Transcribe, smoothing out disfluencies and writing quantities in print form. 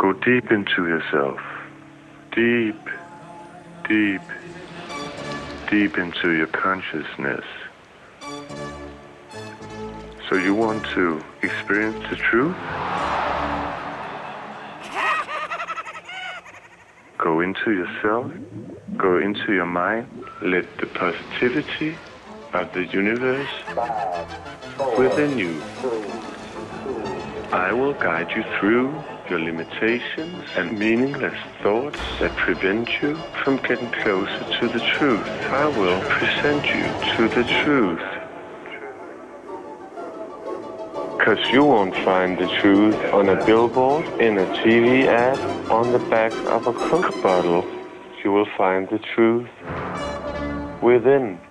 Go deep into yourself. Deep, deep, deep into your consciousness. So you want to experience the truth? Go into yourself, go into your mind, let the positivity of the universe within you. I will guide you through your limitations and meaningless thoughts that prevent you from getting closer to the truth. I will present you to the truth. Because you won't find the truth on a billboard, in a TV ad, on the back of a Coke bottle. You will find the truth within.